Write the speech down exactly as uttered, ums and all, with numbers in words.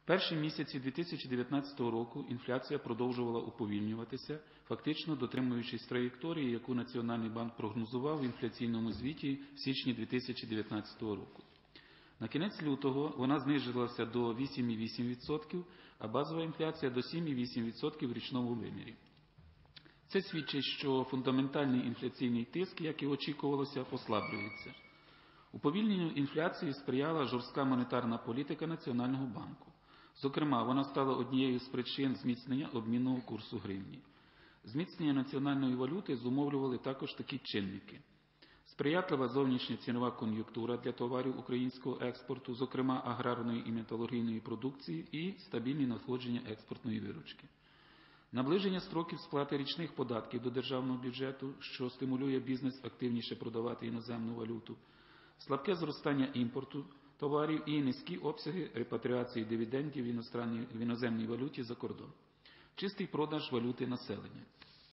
перші місяці дві тисячі дев'ятнадцятого року інфляція продовжувала уповільнюватися, фактично дотримуючись траєкторії, яку Національний банк прогнозував в інфляційному звіті в січні дві тисячі дев'ятнадцятого року. На кінець лютого вона знизилася до вісім цілих вісім десятих відсотка, а базова інфляція до сім цілих вісім десятих відсотка в річному вимірі. Це свідчить, що фундаментальний інфляційний тиск, як і очікувалося, послаблюється. Уповільненню інфляції сприяла жорстка монетарна політика Національного банку. Зокрема, вона стала однією з причин зміцнення обмінного курсу гривні. Зміцнення національної валюти зумовлювали також такі чинники. Сприятлива зовнішня цінова кон'юнктура для товарів українського експорту, зокрема аграрної і металургійної продукції, і стабільні надходження експортної виручки. Наближення строків сплати річних податків до державного бюджету, що стимулює бізнес активніше продавати іноземну валюту, слабке зростання імпорту товарів і низькі обсяги репатріації дивідендів в іноземній валюті за кордон. Чистий продаж валюти населення.